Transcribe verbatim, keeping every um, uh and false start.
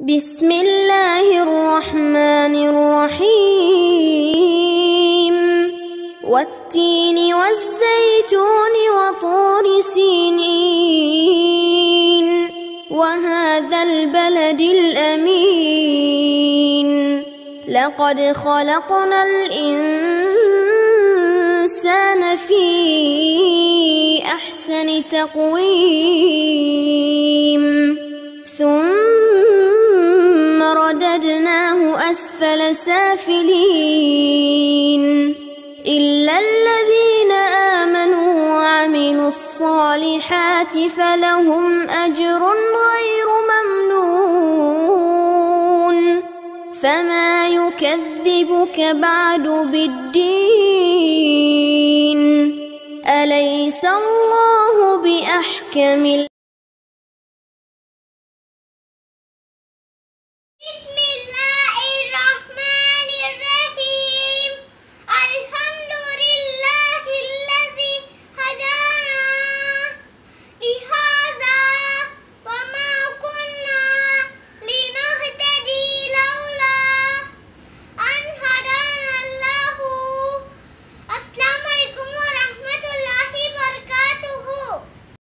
بسم الله الرحمن الرحيم والتين والزيتون وطور سينين وهذا البلد الأمين لقد خلقنا الإنسان في أحسن تقويم ثم رددناه أسفل سافلين إلا الذين آمنوا وعملوا الصالحات فلهم أجر غير ممنون فما يكذبك بعد بالدين أليس الله بأحكم